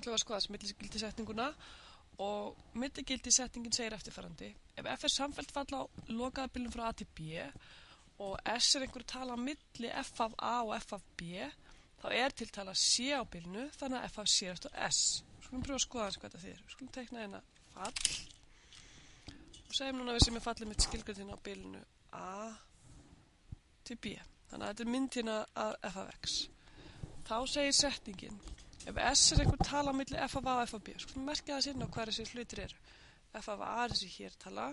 ætlum við að skoða milligildisetninguna og milligildisetningin segir eftirfarandi: ef f er samfellt fall á lokaða bilinu frá a til b og s er einhver tala á milli f af a og f af b, þá er til tala c á bilinu, þannig að f af c er eftir s. Við skulum pröfa að skoða hans hvað þetta þýðir. Við skulum teikna hérna fall og segjum núna að við sem er fallið mitt skilgrindin á bilinu a til b. Þannig að þetta er mynd hérna af f af x. Þá segir setningin: ef s er einhver tala á milli f af a og f af b, skulum merkja það sérna hvað þessi hlutir eru. F af a er þessi hér tala,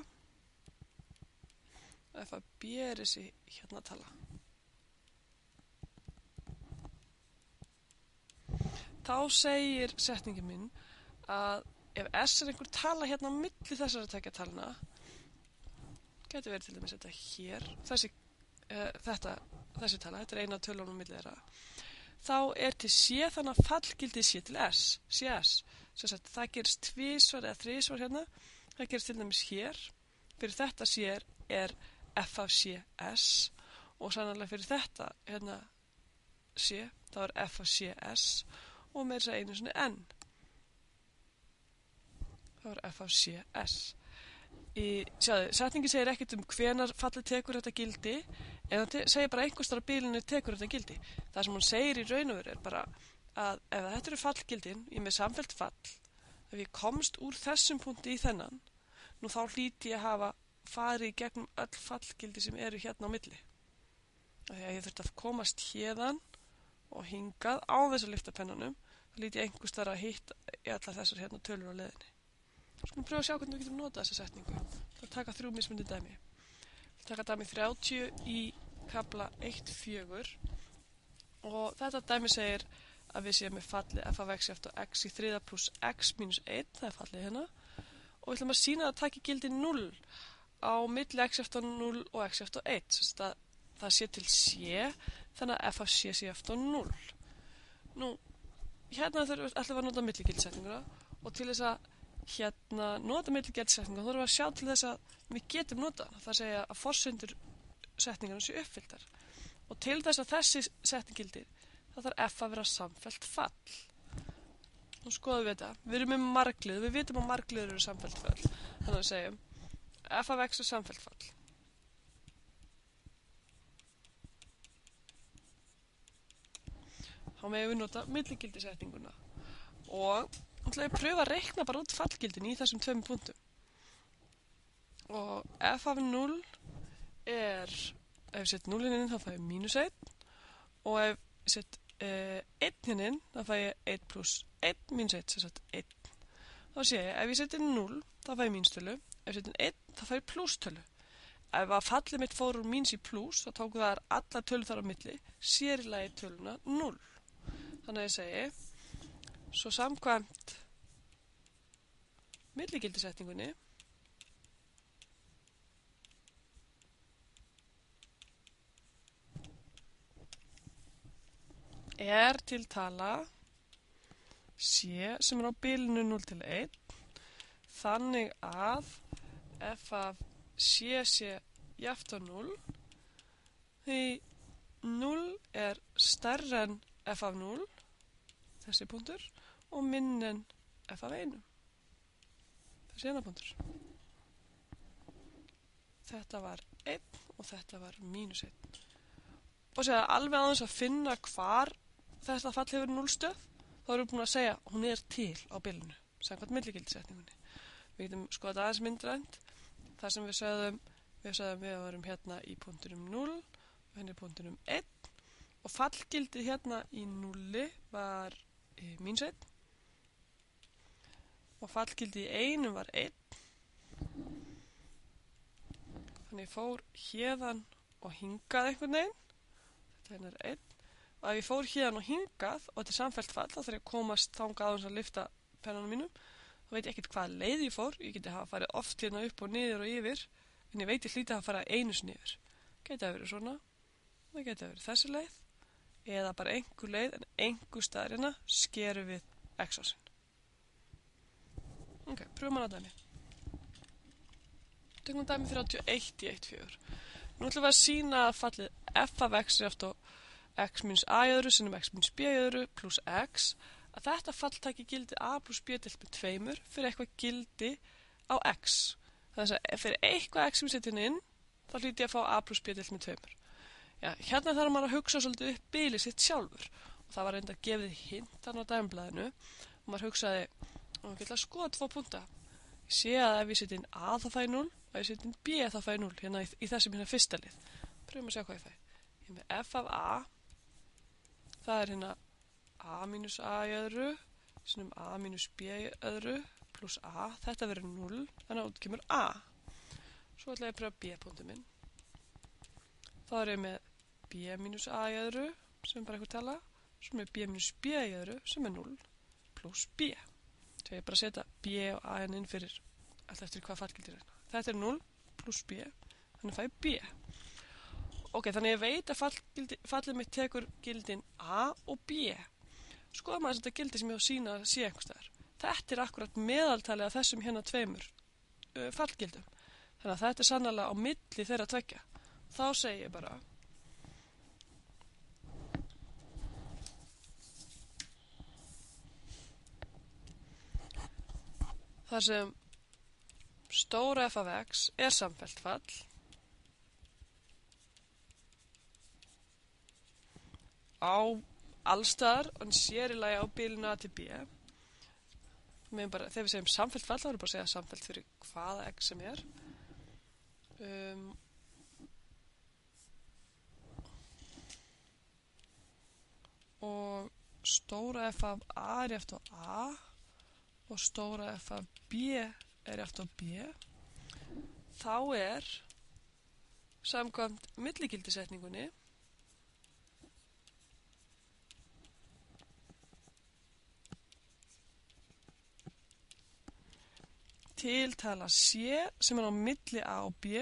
f af b er þessi hérna tala. Þá segir setningin minn að ef s er einhver tala hérna á milli þessara tveggja talna, getur verið til dæmis þetta hér, þessi tala, þetta er eina tölunum á milli þeirra, þá er til c þannig að fallgildið c til s, cs. Það gerist tvisvar eða þrisvar hérna, það gerist til dæmis hér, fyrir þetta c er f af cs og sannarlega fyrir þetta hérna c, þá er f af cs og með þess að einu sinni n. Þá er f af cs. Sjáðu, setningi segir ekkert hvenar fallið tekur þetta gildi, en það segir bara einhvers staðar á bilinu tekur þetta gildi. Það sem hún segir í raun og veru er bara að ef þetta eru fallgildin, ég með samfellt fall, ef ég komst úr þessum punkti í þennan, nú þá hlýti ég að hafa farið í gegnum öll fallgildi sem eru hérna á milli. Þegar ég þurfti að komast hérðan og hingað á þess að lyfta pennanum, þá hlýti ég einhvers staðar að hitta í allar þessar hérna tölur á leiðinni. Skulum pröfa að sjá hvernig við getum notað þessa setningu. Það taka 3 mismunandi dæmi. Það taka dæmi 30 í kafla 1.4 og þetta dæmi segir að við séum með fallið f af x eftir x í þriða pluss x mínus 1, það er fallið hérna, og við ætlum að sýna að taki gildi 0 á milli x eftir 0 og x eftir 1, þess að það sé til c, þannig að f af c sé eftir 0. Nú, hérna ætlum við að nota milligildisetninguna og til þess að nota milligildisetninguna þurfum við að sjá til þess að við getum nota hana. Það segja að forsendur setningarna séu uppfylltar. Og til þess að þessi setning gildir, það þarf f að vera samfellt fall. Nú skoðum við þetta. Við erum með margliður, við vitum að margliður eru samfellt fall. Þannig að við segjum f af x er samfellt fall. Þá megum við nota milligildisetninguna. Og þá ætlum við að pröfa að reikna bara út fallgildin í þessum 2 punktum. Og f af 0 er, ef ég set 0 inn þá fæ ég mínus 1 og ef ég set 1 inn þá fæ ég 1 pluss 1 mínus 1, sem sagt 1. Þá sé ég, ef ég seti 0 þá fæ ég mínustölu, ef ég seti 1 þá fæ ég plustölu. Ef að fallið mitt fór úr mínus í plus, þá tóku það allar tölur þar á milli, sér í lagi töluna 0. Þannig að ég segi, svo samkvæmt milligildisetningunni er til tala c sem er á bilinu 0 til 1, þannig að f af c sé jafnt á 0, því 0 er stærra en f af 0, þessi punktur, og minni en f af 1, þessi ena punktur. Þetta var 1 og þetta var mínus 1. Og segja alveg aðeins að finna hvar þetta fall hefur 0 stöð, þá erum við búin að segja að hún er til á bilinu, samkvæmt milligildisetningunni. Við getum skoðað aðeins myndrænt, þar sem við sögðum við varum hérna í punktunum 0 og hérna í punktunum 1 og fallgildið hérna í 0 var mínus 1 og fallgildið í 1 var 1. Þannig ég fór hérðan og hingað einhvern veginn, þetta hérna er 1, og ef ég fór hérðan og hingað og þetta er samfellt fall, þá þarf ég að komast þangað á þess að lyfta pennanum mínum, þá veit ég ekkert hvaða leið ég fór, ég geti hafa farið oft hérna upp og niður og yfir, en ég veit ég hlýti að fara einu sinni yfir. Geti að verið svona, það geti að verið þessi leið, eða bara einhver leið, en einhver staðar hérna skerum við x-ásinn. Ok, pröfum að dæmi. Tökum dæmi 31 í 1.4. Nú ætlum við að sýna að fallið f af x er eftir x minus a í öðru sinnum x minus b í öðru pluss x, að þetta fall taki gildi a plus b deilt með 2 fyrir eitthvað gildi á x. Þannig að fyrir eitthvað x sem ég setja inn, þá hlýti ég að fá a plus b deilt með 2. Já, hérna þarf maður að hugsa svolítið upp bilið sitt sjálfur. Og það var reynda að gefið hint þarna á dæmblaðinu og maður hugsaði, ég ætla að skoða 2 punkta. Ég sé að ef ég setja inn a þá fæ ég 0 og ef ég setja inn b þá fæ ég 0 hérna í þessum hérna fyrsta lið. Pröfum að sjá hvað ég fæ. Ég er með f af a, það er hérna a mínus a í öðru, sinnum a mínus b í öðru pluss a, þetta verður 0, þannig að út kemur a. Svo ætla ég að pröfa b-punktu minn. Þá er ég með b mínus a í öðru, sem er bara eitthvað tala, svo með b mínus b í öðru, sem er 0, pluss b. Svo ég bara setja b og a inn fyrir alltaf eftir hvað fallgildir er. Þetta er 0 pluss b, þannig fæ ég b. Ok, þannig ég veit að fallið mitt tekur gildin a og b. Skoðum að þetta gildi sem ég á sína að sé einhvers staðar. Þetta er akkurat meðaltalið af þessum hérna 2 fallgildum. Þannig að þetta er sannarlega á milli þeirra 2. Þá segi ég bara þar sem stóra f af x er samfellt fall á allstaðar og sér í lagi á bilinu a til b. Þegar við segjum samfellt fall þá erum við bara að segja samfellt fyrir hvaða x sem er. Og stóra f af a er jafnt á a og stóra f af b er jafnt á b. Þá er samkvæmt milligildisetningunni tiltala c sem er á milli a og b,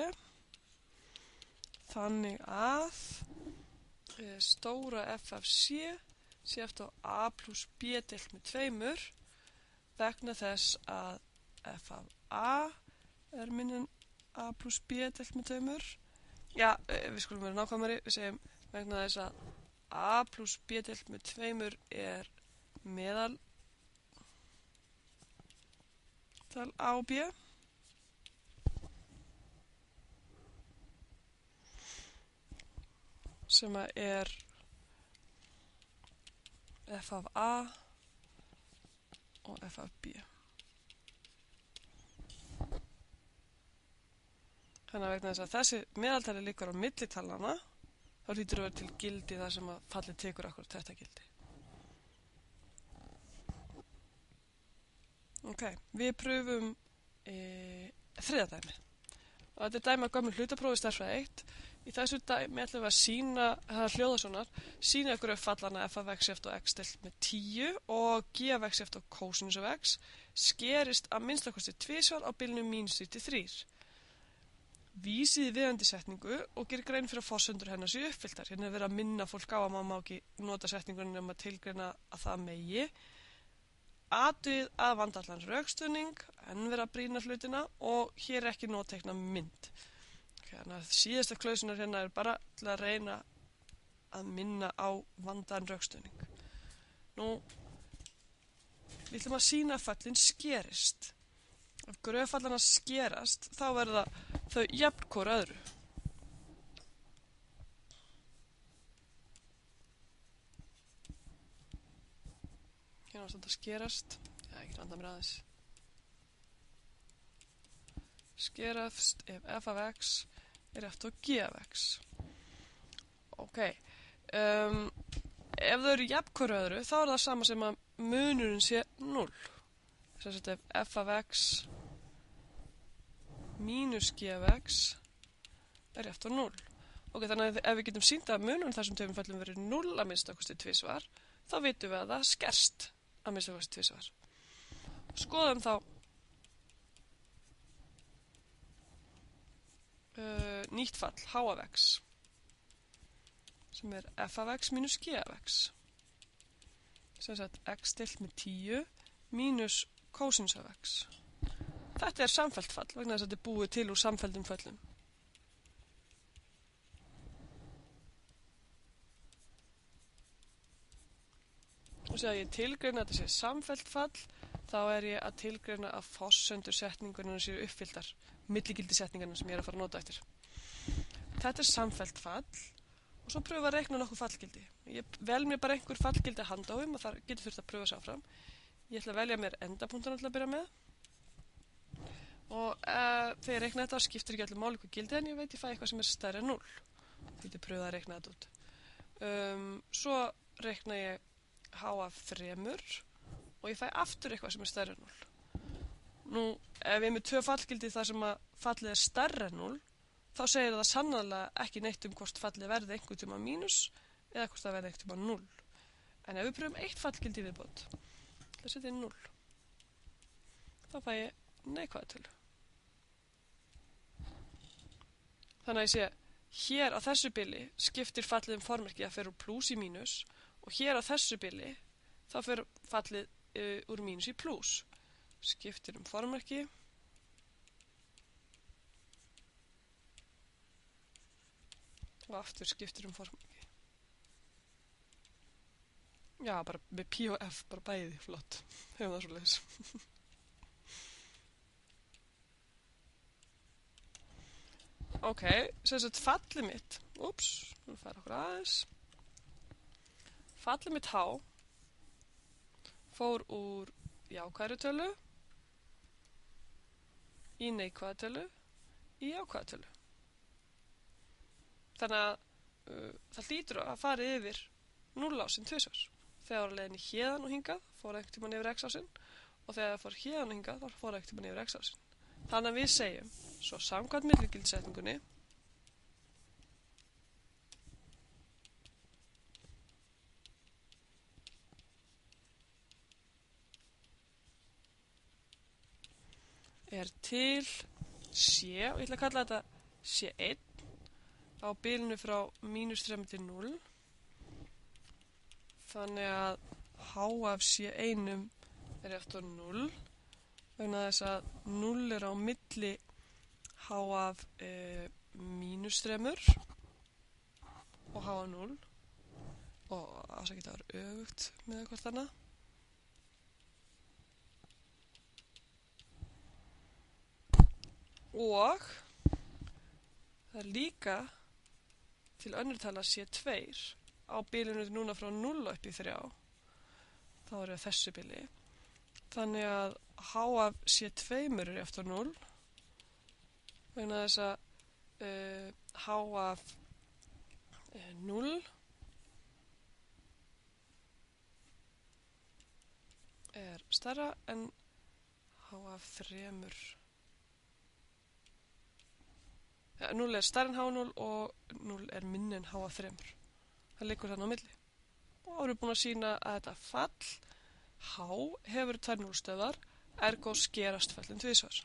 þannig að stóra f af c sé eftir á a plus b deilt með 2 vegna þess að f af a er minni en a plus b deilt með 2. Já, við skulum vera nákvæmari, við segjum vegna þess að a plus b deilt með 2 er meðal tal a og b. Sem er f af a og f af b. Þannig að vegna þess að þessi meðaltali liggur á millitalana, þá hlýtur að vera til gildi þar sem að fallið tekur akkurat þetta gildi. Ok, við pröfum þriðja dæmi. Og þetta er dæmi að gömul hlutaprófi stærðfræði 1. Í þessu dæmi ætlum við að sína, það hljóða svona, sína ykkur fallana f af x eftir x deilt með 10 og g af x eftir kósinus af x skerist að minnstakosti 2 á bilinu -3 til 3. Vísið í viðandi setningu og gerir grein fyrir að forsendur hennar séu uppfylltar. Hérna er verið að minna fólk á að maður má ekki nota setningunum nema tilgreina að það megi. Athugið að vanda allan rökstuðning, en vera að brýna hlutina og hér er ekki nótteikna mynd. Þannig að síðasta klausunar hérna er bara til að reyna að minna á vandaðan rökstuðning. Nú, við ætlum að sína að fallin skerist. Ef gröffallana skerast, þá verða þau jafn hvor öðru. Hérna var þetta að skerast. Já, ekki vanda mér aðeins. Skerast ef f af x er eftir á g af x. Ok. Ef þau eru jafn hvor öðru, þá er það sama sem að munurinn sé 0. Þess að ef f af x mínus g af x er eftir á 0. Ok, þannig að ef við getum sýnt að munurinn þessum tveimur fellum verið 0 að minnstakosti 2, þá vitum við að það skerst að minnstakosti 2. Skoðum þá nýtt fall, h af x, sem er f af x mínus g af x. Sem sagt x deilt með 10 mínus kósinus af x. Þetta er samfellt fall, vegna þess að þetta er búið til úr samfelldum föllum. og sé að ég tilgreina að þetta sé samfellt fall, þá er ég að tilgreina að forsöndur setningunum séu uppfylltar, milligildisetningarnir sem ég er að fara að nota eftir. Þetta er samfellt fall og svo pröfa að reikna nokkuð fallgildi. Ég vel mér bara einhver fallgildi að handahum og þar getur þurft að pröfa sér áfram. Ég ætla að velja mér endapunktana til að byrja með og þegar ég reikna þetta skiptir ekki allir máli hvað gildi en ég veit ég fæ eitthvað sem er stærri en 0. Ég geti pröfað að reikna þetta út. Svo reikna ég h af 3 og ég fæ aftur eitthvað sem er stærri en 0. Nú, ef ég er með 2 fallgildi þar sem að fallið er stærri en 0, þá segir það sannarlega ekki neitt hvort fallið verði einhvern tíma mínus eða hvort það verði einhvern tíma 0. En ef við pröfum 1 fallgildi viðbót, það setja 0, þá fæ ég neikvæða tölu. Þannig að ég sé, hér á þessu bili skiptir fallið formerki að fer úr plús í mínus og hér á þessu bili þá fer fallið úr mínus í plús. Skiptir formerki. Og aftur skiptir formerki. Já, bara með P og F, bara bæði, flott. Hefum það svo leiðis. Ok, sem sagt fallið mitt, nú fær okkur aðeins. Fallið mitt H fór úr jákvæðri tölu í neikvæða tölu í jákvæða tölu. Þannig að það hlýtur að fara yfir 0 ásinn tvisvar. Þegar var leiðin í héðan og hingað fór einhvern tímann yfir x ásinn og þegar það fór héðan og hingað þá fór einhvern tímann yfir x ásinn. Þannig að við segjum, svo samkvæmt milligildisetningunni er til C, og ég ætla að kalla þetta C1 á bilinu frá -3 til 0. Þannig að h af C1 er eftir 0. Vegna þess að 0 er á milli h af -3 og h af 0 og ásækja þetta var öfugt með hvort annað. Og það er líka til önnur tala C2 á bilinu núna frá 0 upp í 3. Þá er það þessu bili. Þannig að h af C2 er eftir 0 vegna þess að h af 0 er stærra en h af 3. 0 er stærra en h0 og 0 er minni en h af 3. Það liggur þarna á milli. Og þá erum við búin að sýna að þetta fall H hefur 2 núllstöðvar, ergo skerast fellin tvisvar.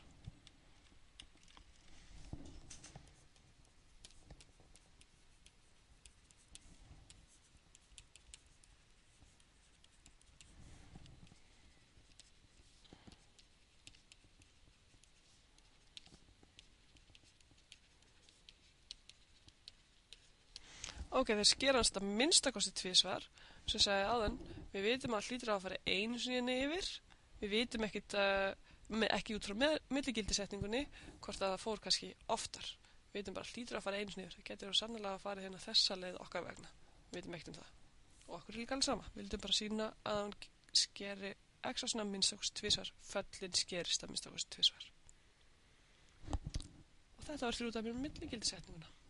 Ok, þeir skerast að minnstakosti tvisvar, sem sagði áðan, við vitum að hlýtur að fara einu sinni yfir, við vitum ekkit, ekki út frá milligildisetningunni, hvort að það fór kannski oftar. Við vitum bara hlýtur að fara einu sinni yfir, það getur sannlega að fara hérna þessa leið okkar vegna, við vitum ekkit það. Og okkur er líka alls sama, við vildum bara sína að hann skeri x á svona minnstakosti tvisvar, föllin skerist að minnstakosti tvisvar. Og þetta var út af milligildisetninguna.